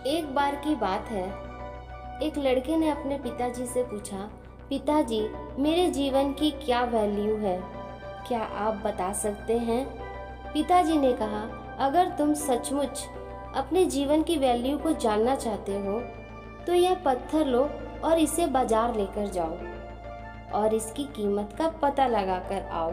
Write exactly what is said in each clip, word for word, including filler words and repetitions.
एक बार की बात है, एक लड़के ने अपने पिताजी से पूछा, पिताजी मेरे जीवन की क्या वैल्यू है, क्या आप बता सकते हैं? पिताजी ने कहा, अगर तुम सचमुच अपने जीवन की वैल्यू को जानना चाहते हो तो यह पत्थर लो और इसे बाजार लेकर जाओ और इसकी कीमत का पता लगा कर आओ।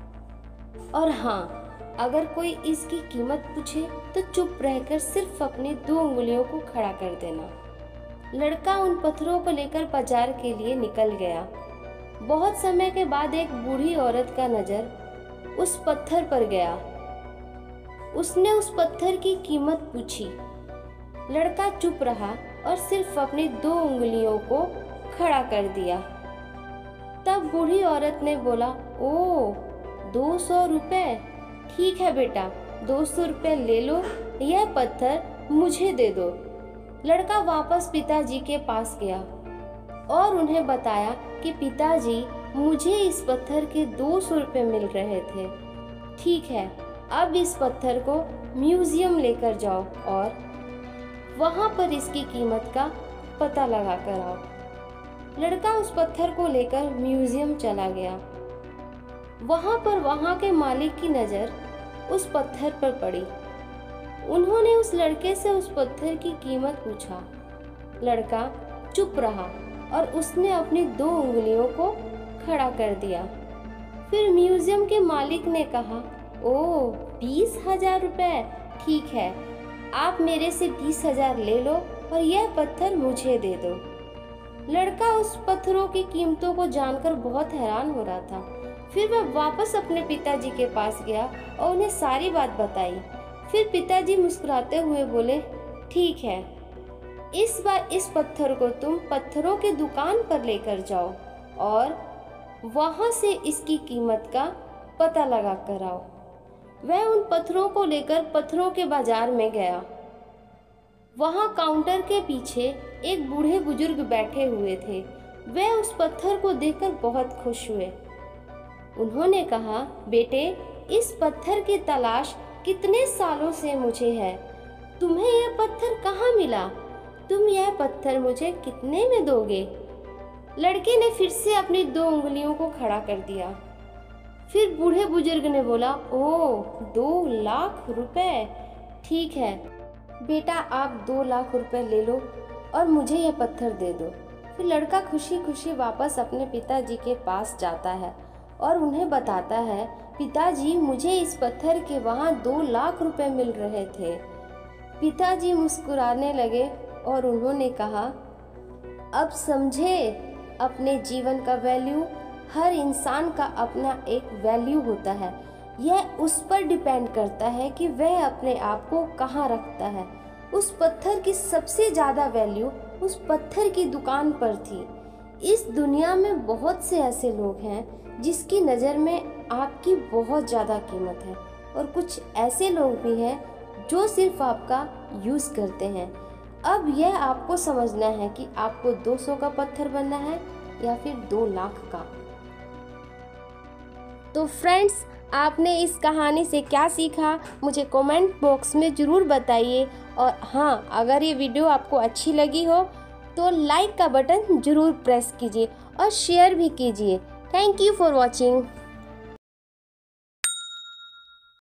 और हाँ, अगर कोई इसकी कीमत पूछे तो चुप रहकर सिर्फ अपनी दो उंगलियों को खड़ा कर देना। लड़का उन पत्थरों को लेकर बाजार के लिए निकल गया। बहुत समय के बाद एक बूढ़ी औरत का नजर उस पत्थर पर गया। उसने उस पत्थर की कीमत पूछी। लड़का चुप रहा और सिर्फ अपनी दो उंगलियों को खड़ा कर दिया। तब बूढ़ी औरत ने बोला, ओ दो सौ रुपये, ठीक है बेटा, दो सौ रुपये ले लो, यह पत्थर मुझे दे दो। लड़का वापस पिताजी के पास गया और उन्हें बताया कि पिताजी मुझे इस पत्थर के दो सौ रुपये मिल रहे थे। ठीक है, अब इस पत्थर को म्यूजियम लेकर जाओ और वहाँ पर इसकी कीमत का पता लगा कर आओ। लड़का उस पत्थर को लेकर म्यूजियम चला गया। वहाँ पर वहाँ के मालिक की नज़र उस पत्थर पर पड़ी। उन्होंने उस लड़के से उस पत्थर की कीमत पूछा। लड़का चुप रहा और उसने अपनी दो उंगलियों को खड़ा कर दिया। फिर म्यूजियम के मालिक ने कहा, ओ बीस हजार रुपये, ठीक है, आप मेरे से बीस हजार ले लो और यह पत्थर मुझे दे दो। लड़का उस पत्थरों की कीमतों को जानकर बहुत हैरान हो रहा था। फिर वह वापस अपने पिताजी के पास गया और उन्हें सारी बात बताई। फिर पिताजी मुस्कुराते हुए बोले, ठीक है, इस बार इस पत्थर को तुम पत्थरों के दुकान पर लेकर जाओ और वहां से इसकी कीमत का पता लगा कर आओ। वह उन पत्थरों को लेकर पत्थरों के बाजार में गया। वहां काउंटर के पीछे एक बूढ़े बुजुर्ग बैठे हुए थे। वे उस पत्थर को देखकर बहुत खुश हुए। उन्होंने कहा, बेटे, इस पत्थर की तलाश कितने सालों से मुझे है। तुम्हें यह पत्थर कहाँ मिला? तुम यह पत्थर मुझे कितने में दोगे? लड़के ने फिर से अपनी दो उंगलियों को खड़ा कर दिया। फिर बूढ़े बुजुर्ग ने बोला, ओ दो लाख रुपए, ठीक है बेटा, आप दो लाख रुपए ले लो और मुझे यह पत्थर दे दो। फिर लड़का खुशी खुशी वापस अपने पिताजी के पास जाता है और उन्हें बताता है, पिताजी मुझे इस पत्थर के वहाँ दो लाख रुपए मिल रहे थे। पिताजी मुस्कुराने लगे और उन्होंने कहा, अब समझे अपने जीवन का वैल्यू। हर इंसान का अपना एक वैल्यू होता है। यह उस पर डिपेंड करता है कि वह अपने आप को कहाँ रखता है। उस पत्थर की सबसे ज़्यादा वैल्यू उस पत्थर की दुकान पर थी। इस दुनिया में बहुत से ऐसे लोग हैं जिसकी नज़र में आपकी बहुत ज़्यादा कीमत है और कुछ ऐसे लोग भी हैं जो सिर्फ आपका यूज़ करते हैं। अब यह आपको समझना है कि आपको दो सौ का पत्थर बनना है या फिर दो लाख का। तो फ्रेंड्स, आपने इस कहानी से क्या सीखा मुझे कमेंट बॉक्स में ज़रूर बताइए। और हाँ, अगर ये वीडियो आपको अच्छी लगी हो तो लाइक का बटन ज़रूर प्रेस कीजिए और शेयर भी कीजिए। Thank you for watching.